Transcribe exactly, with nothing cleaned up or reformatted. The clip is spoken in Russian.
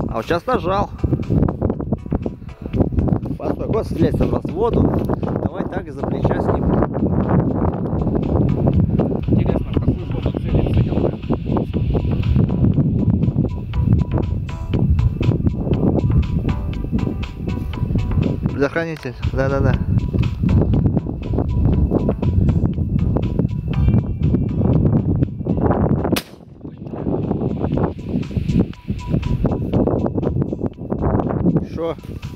А вот сейчас нажал. Постой, вот стрелять собрался в воду. Давай так из-за плеча сниму. Интересно, в какую воду целится ГЛР? Предохранитель. Да-да-да. Шо?